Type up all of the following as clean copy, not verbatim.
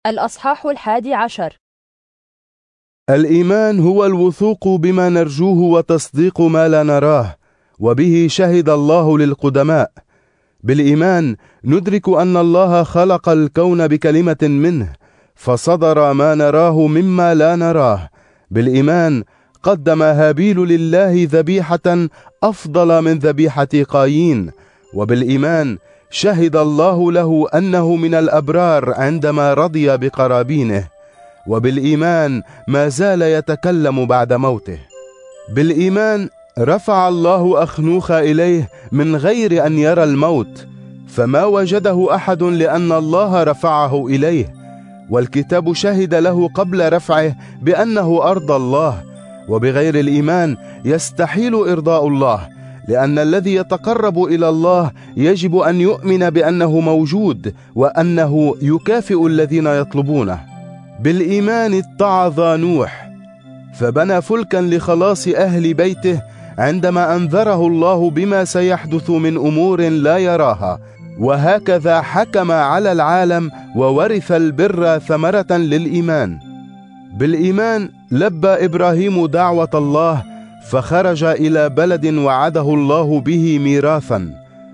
الأصحاح 11. الإيمان هو الوثوق بما نرجوه وتصديق ما لا نراه، وبه شهد الله للقدماء. بالإيمان ندرك أن الله خلق الكون بكلمة منه، فصدر ما نراه مما لا نراه. بالإيمان قدم هابيل لله ذبيحة أفضل من ذبيحة قايين، وبالإيمان شهد الله له أنه من الأبرار عندما رضي بقرابينه، وبالإيمان ما زال يتكلم بعد موته. بالإيمان رفع الله أخنوخ إليه من غير أن يرى الموت، فما وجده أحد لأن الله رفعه إليه، والكتاب شهد له قبل رفعه بأنه أرضى الله. وبغير الإيمان يستحيل إرضاء الله، لأن الذي يتقرب إلى الله يجب أن يؤمن بأنه موجود وأنه يكافئ الذين يطلبونه. بالإيمان اتعظ نوح فبنى فلكا لخلاص أهل بيته عندما أنذره الله بما سيحدث من أمور لا يراها، وهكذا حكم على العالم وورث البر ثمرة للإيمان. بالإيمان لبى إبراهيم دعوة الله، فخرج إلى بلد وعده الله به ميراثا.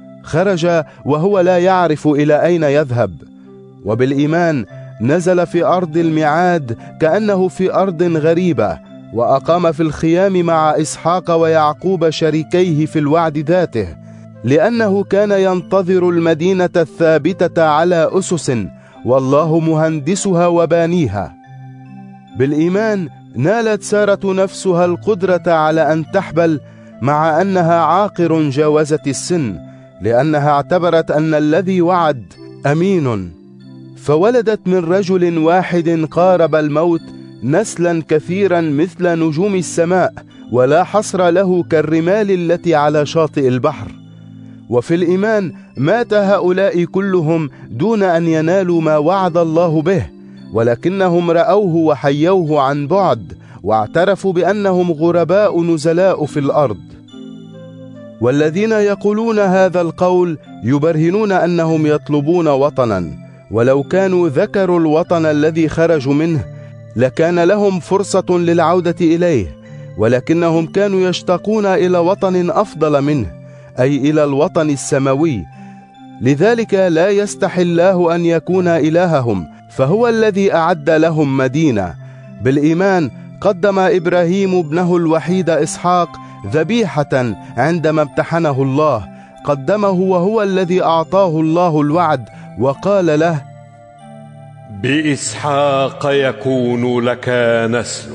خرج وهو لا يعرف إلى أين يذهب. وبالإيمان نزل في أرض الميعاد كأنه في أرض غريبة، وأقام في الخيام مع إسحاق ويعقوب شريكيه في الوعد ذاته، لأنه كان ينتظر المدينة الثابتة على أسس، والله مهندسها وبانيها. بالإيمان نالت سارة نفسها القدرة على أن تحبل مع أنها عاقر جاوزت السن، لأنها اعتبرت أن الذي وعد أمين، فولدت من رجل واحد قارب الموت نسلا كثيرا مثل نجوم السماء، ولا حصر له كالرمال التي على شاطئ البحر. وفي الإيمان مات هؤلاء كلهم دون أن ينالوا ما وعد الله به، ولكنهم رأوه وحيوه عن بعد، واعترفوا بأنهم غرباء نزلاء في الأرض. والذين يقولون هذا القول يبرهنون أنهم يطلبون وطنا، ولو كانوا ذكروا الوطن الذي خرجوا منه لكان لهم فرصة للعودة إليه، ولكنهم كانوا يشتاقون إلى وطن أفضل منه، أي إلى الوطن السماوي. لذلك لا يستحي الله أن يكون إلههم، فهو الذي أعد لهم مدينة. بالإيمان قدم إبراهيم ابنه الوحيد إسحاق ذبيحة عندما امتحنه الله، قدمه وهو الذي أعطاه الله الوعد، وقال له: بإسحاق يكون لك نسل.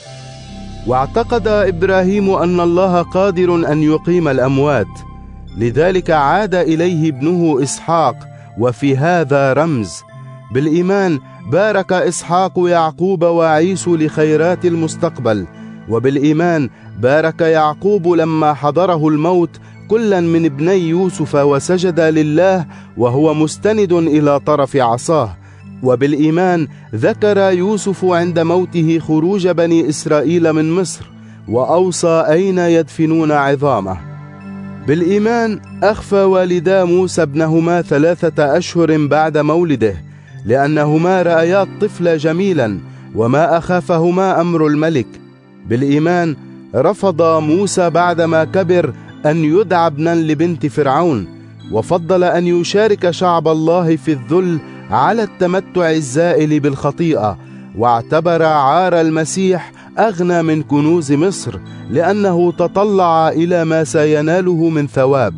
واعتقد إبراهيم أن الله قادر أن يقيم الأموات، لذلك عاد إليه ابنه إسحاق، وفي هذا رمز. بالإيمان بارك إسحاق يعقوب وعيسو لخيرات المستقبل، وبالإيمان بارك يعقوب لما حضره الموت كلا من ابني يوسف وسجد لله وهو مستند إلى طرف عصاه. وبالإيمان ذكر يوسف عند موته خروج بني إسرائيل من مصر، وأوصى أين يدفنون عظامه. بالإيمان أخفى والدا موسى ابنهما 3 أشهر بعد مولده، لأنهما رأيا الطفل جميلا وما أخافهما أمر الملك. بالإيمان رفض موسى بعدما كبر أن يدعى ابنا لبنت فرعون، وفضل أن يشارك شعب الله في الذل على التمتع الزائل بالخطيئة، واعتبر عار المسيح أغنى من كنوز مصر، لأنه تطلع إلى ما سيناله من ثواب.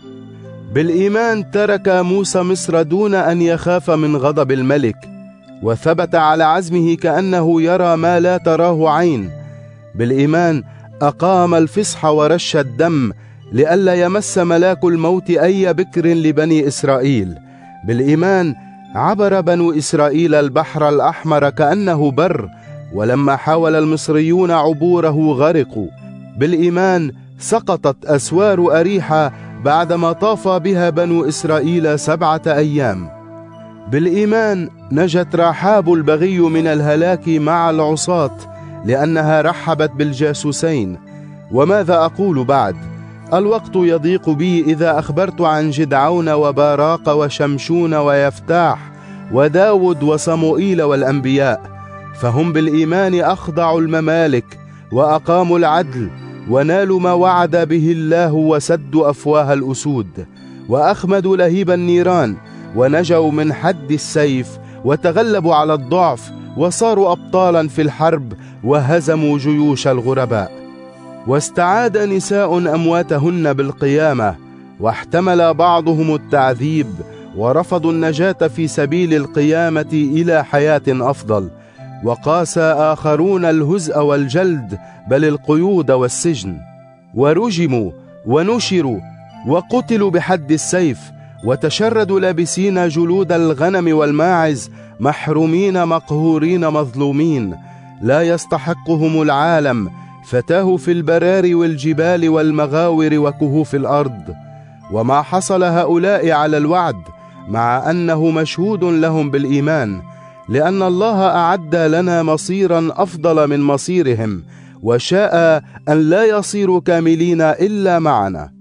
بالإيمان ترك موسى مصر دون أن يخاف من غضب الملك، وثبت على عزمه كأنه يرى ما لا تراه عين. بالإيمان أقام الفصح ورش الدم لئلا يمس ملاك الموت أي بكر لبني إسرائيل. بالإيمان عبر بنو إسرائيل البحر الأحمر كأنه بر، ولما حاول المصريون عبوره غرقوا. بالإيمان سقطت أسوار أريحة بعدما طاف بها بنو إسرائيل 7 أيام. بالإيمان نجت رحاب البغي من الهلاك مع العصاة، لأنها رحبت بالجاسوسين. وماذا أقول بعد؟ الوقت يضيق بي إذا أخبرت عن جدعون وباراق وشمشون ويفتاح وداود وصموئيل والأنبياء، فهم بالإيمان أخضعوا الممالك وأقاموا العدل، ونالوا ما وعد به الله وسدوا أفواه الأسود، وأخمدوا لهيب النيران، ونجوا من حد السيف، وتغلبوا على الضعف، وصاروا أبطالا في الحرب، وهزموا جيوش الغرباء. واستعاد نساء أمواتهن بالقيامة، واحتمل بعضهم التعذيب، ورفضوا النجاة في سبيل القيامة إلى حياة أفضل، وقاسى آخرون الهزء والجلد، بل القيود والسجن، ورجموا ونشروا وقتلوا بحد السيف، وتشردوا لابسين جلود الغنم والماعز، محرومين مقهورين مظلومين، لا يستحقهم العالم، فتاهوا في البراري والجبال والمغاور وكهوف الأرض. وما حصل هؤلاء على الوعد، مع أنه مشهود لهم بالإيمان، لأن الله أعد لنا مصيرا أفضل من مصيرهم، وشاء أن لا يصيروا كاملين إلا معنا.